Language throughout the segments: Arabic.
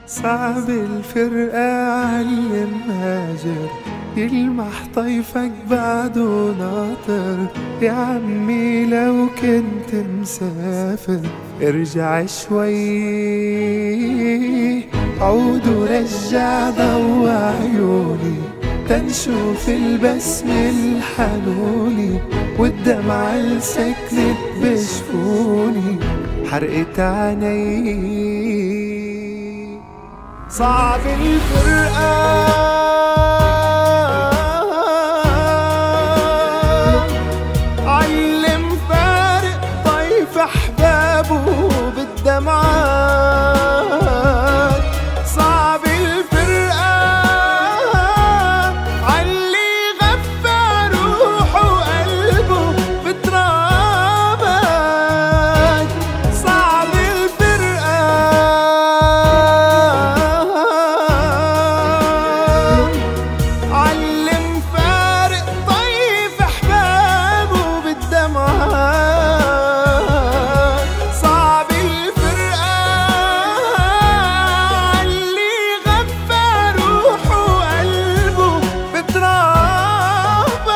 صعب الفرقة علم هاجر، يلمح طيفك بعده ناطر. يا عمي لو كنت مسافر ارجع شوي، عود ورجع ضو عيوني تنشوف البسمة الحنوني، والدمعة السكنت بجفوني حرقت عيني. صعب الفرقة علم فارق طيف أحبابه بالدمعات. صعب الفرقة علي غفى روحه وقلبه بترابات. صعب الفرقة علم فارق طيف أحبابه بالدمعات. صعب الفرقة علي غفى روحه وقلبه بترابات.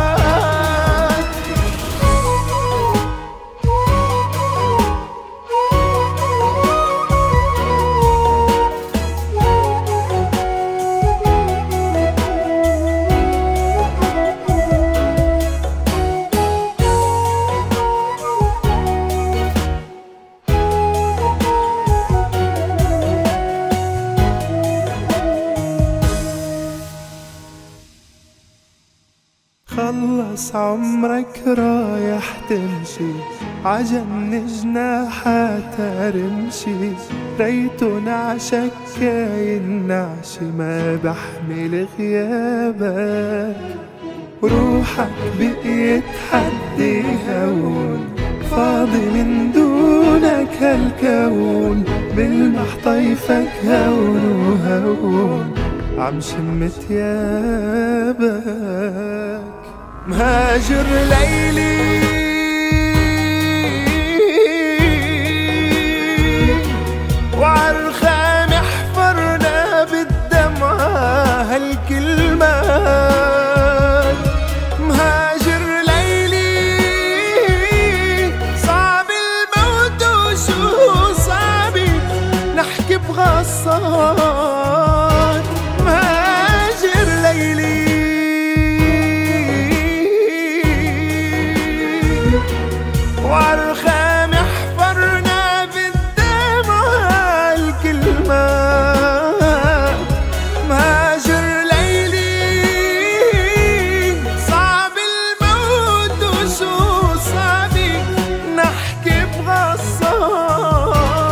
خلص عمرك رايح تمشي، عجن جناحات رمشي. ريته نعشك كاين نعشي ما بحمل غيابك. روحك بقيت حدي هون، فاضي من دونك هالكون. بلمح طيفك هون وهون عم شم تيابك. مهاجر ليلي وعالخام حفرنا بالدمعة هالكلمات. مهاجر ليلي صعب الموت وشو صعبي نحكي بغصات. مهاجر ليلي وعالخام حفرنا بالدمعة الكلمات. مهاجر ليلي صعب الموت وشو صعبي نحكي بغصات.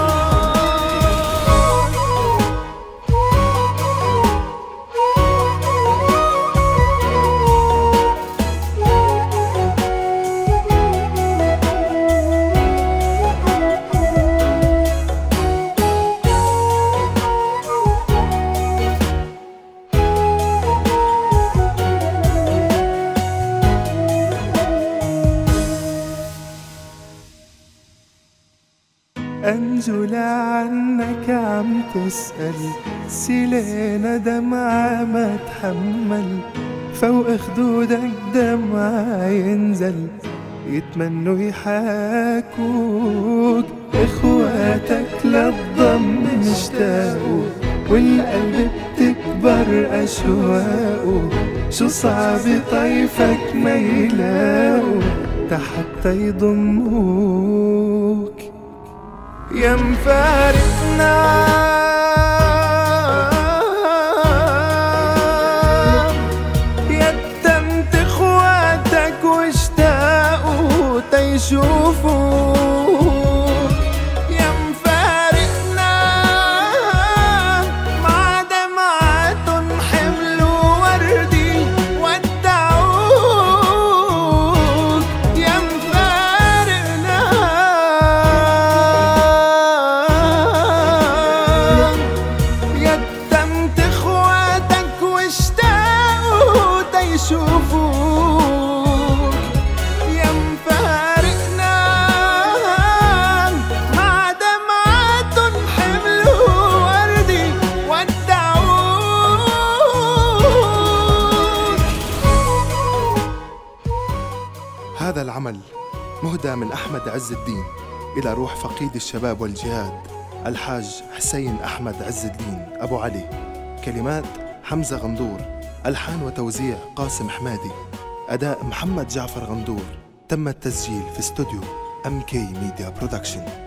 أنجو لعنك عم تسأل، سيلينا دمعة ما تحمل. فوق خدودك دمعة ينزل، يتمنوا يحاكوك. إخواتك للضم مشتاقوا، والقلب بتكبر أشواقه. شو صعب طيفك ما يلاقوا تحت يضموك. يا مفارقنا يتمت اخواتك واشتاقوا تيشوفوك. يا مفارقنا مع دمعاتن حملوا وردي ودعوك. يا مفارقنا عمل مهدى من أحمد عز الدين إلى روح فقيد الشباب والجهاد الحاج حسين أحمد عز الدين أبو علي. كلمات حمزة غندور، ألحان وتوزيع قاسم حمادي، أداء محمد جعفر غندور. تم التسجيل في استوديو MK Media Production.